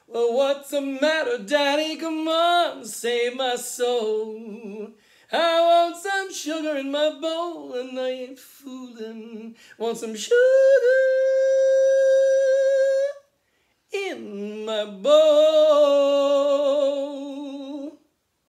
Well, what's the matter, Daddy? Come on, save my soul. I want some sugar in my bowl, and I ain't fooling. Want some sugar in my bowl.